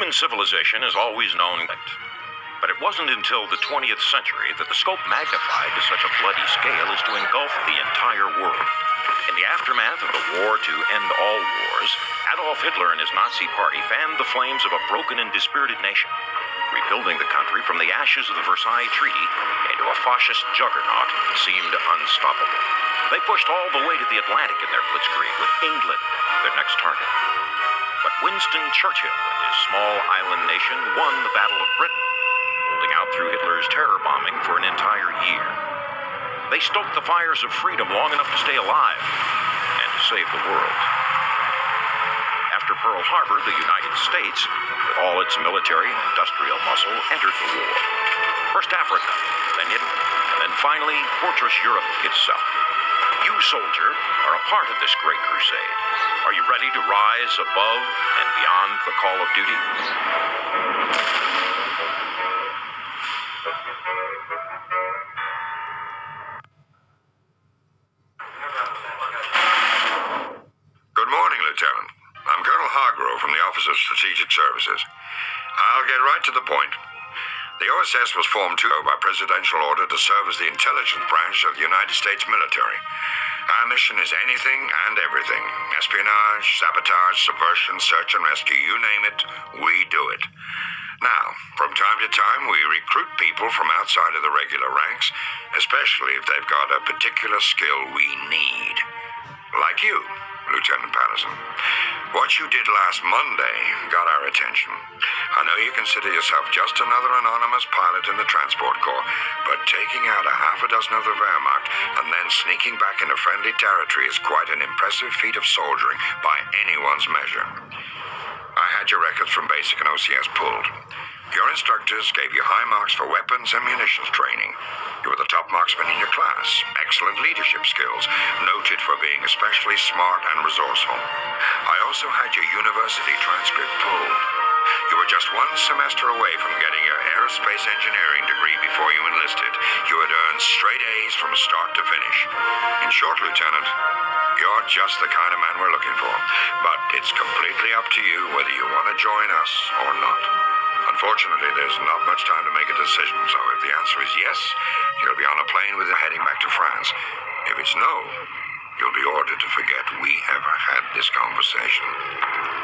Human civilization has always known that. But it wasn't until the 20th century that the scope magnified to such a bloody scale as to engulf the entire world. In the aftermath of the war to end all wars, Adolf Hitler and his Nazi party fanned the flames of a broken and dispirited nation, rebuilding the country from the ashes of the Versailles Treaty into a fascist juggernaut that seemed unstoppable. They pushed all the way to the Atlantic in their blitzkrieg, with England their next target. But Winston Churchill and his small island nation won the Battle of Britain, holding out through Hitler's terror bombing for an entire year. They stoked the fires of freedom long enough to stay alive and to save the world. After Pearl Harbor, the United States, with all its military and industrial muscle, entered the war. First Africa, then Italy, and then finally Fortress Europe itself. You, soldier, are a part of this great crusade. Are you ready to rise above and beyond the call of duty? Good morning, Lieutenant. I'm Colonel Hargrove from the Office of Strategic Services. I'll get right to the point. The OSS was formed by presidential order to serve as the intelligence branch of the United States military. Our mission is anything and everything. Espionage, sabotage, subversion, search and rescue, you name it, we do it. Now, from time to time, we recruit people from outside of the regular ranks, especially if they've got a particular skill we need. Like you, Lieutenant Patterson. What you did last Monday got our attention. I know you consider yourself just another anonymous pilot in the Transport Corps, but taking out a half a dozen of the Wehrmacht and then sneaking back into friendly territory is quite an impressive feat of soldiering by anyone's measure. I had your records from basic and OCS pulled. Your instructors gave you high marks for weapons and munitions training. You were the top marksman in your class. Excellent leadership skills, noted for being especially smart and resourceful. I also had your university transcript pulled. You were just one semester away from getting your aerospace engineering degree before you enlisted. You had earned straight A's from start to finish. In short, Lieutenant, you're just the kind of man we're looking for. But it's completely up to you whether you want to join us or not. Unfortunately, there's not much time to make a decision, so if the answer is yes, you'll be on a plane with heading back to France. If it's no, you'll be ordered to forget we ever had this conversation.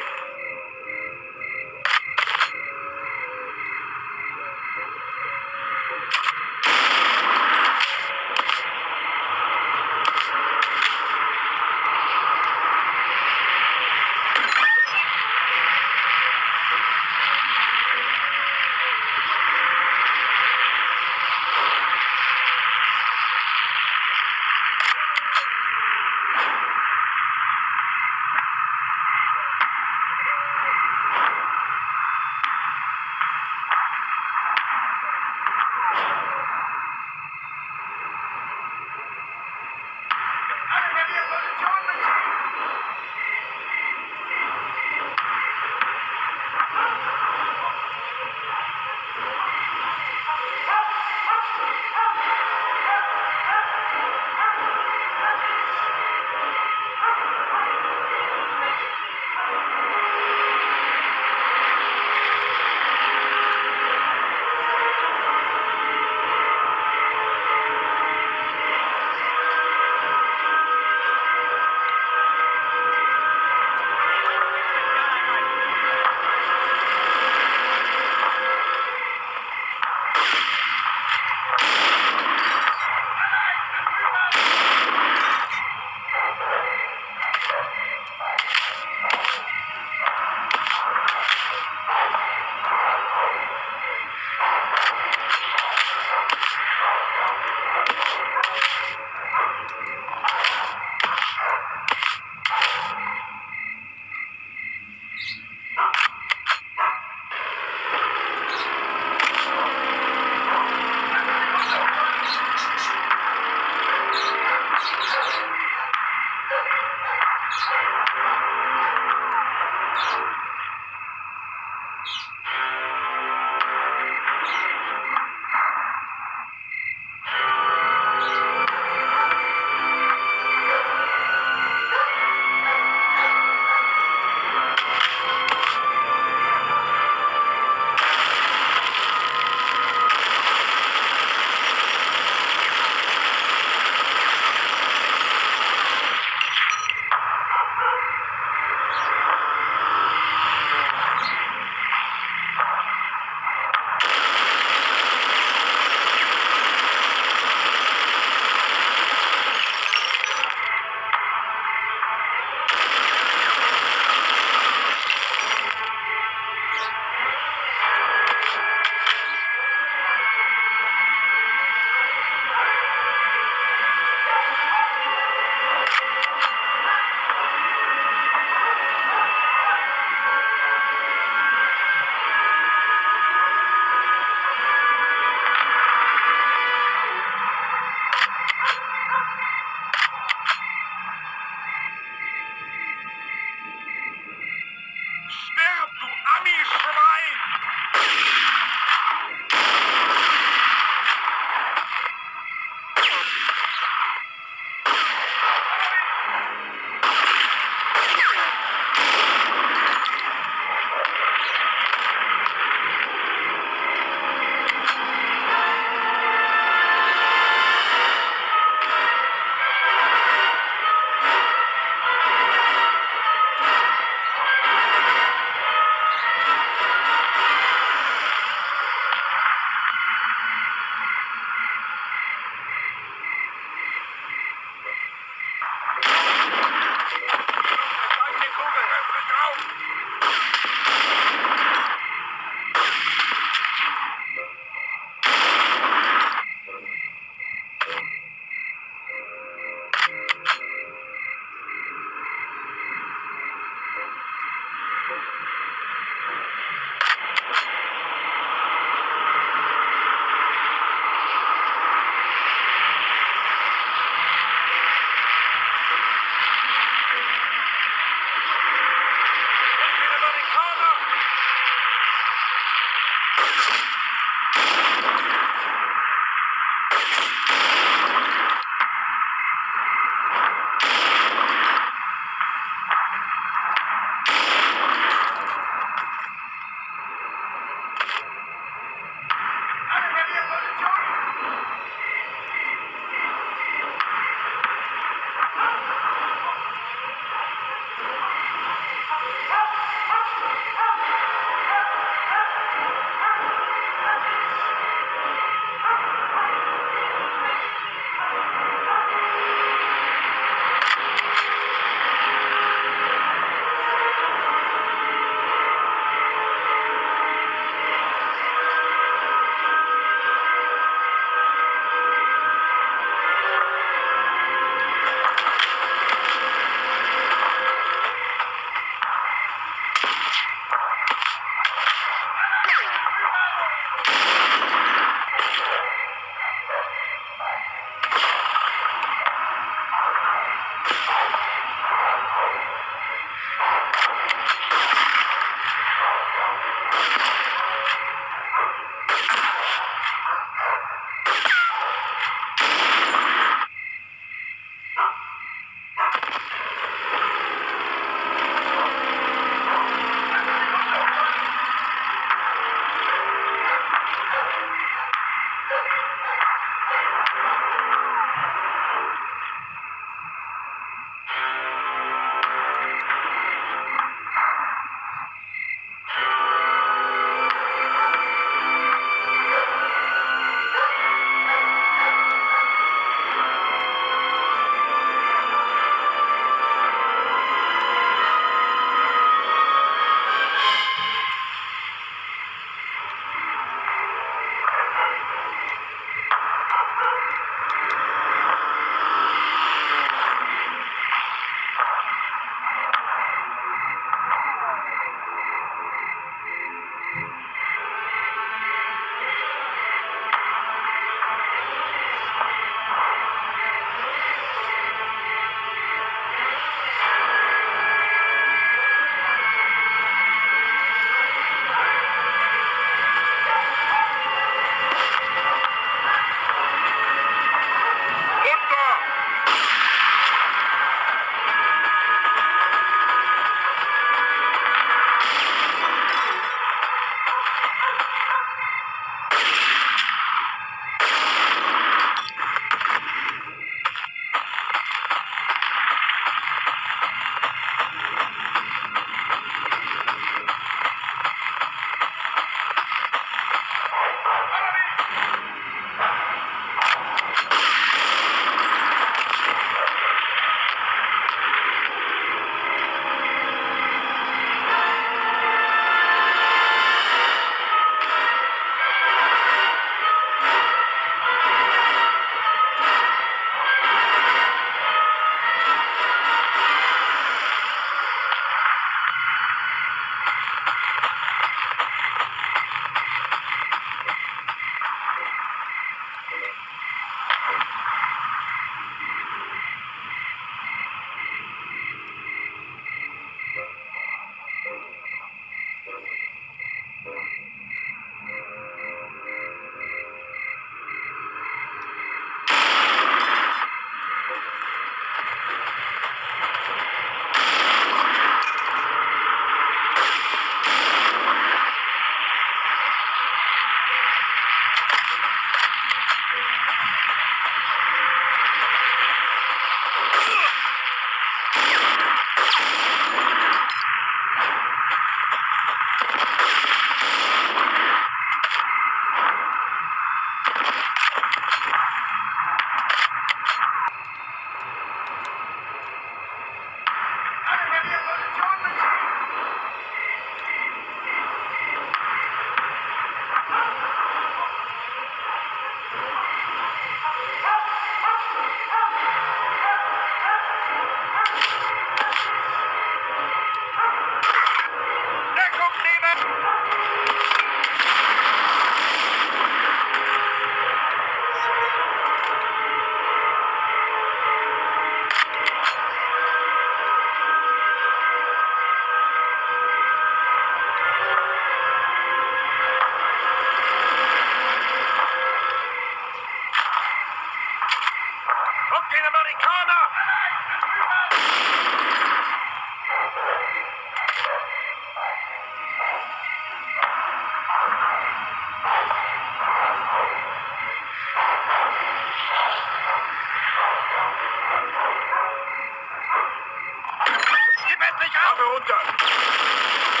Habe runter!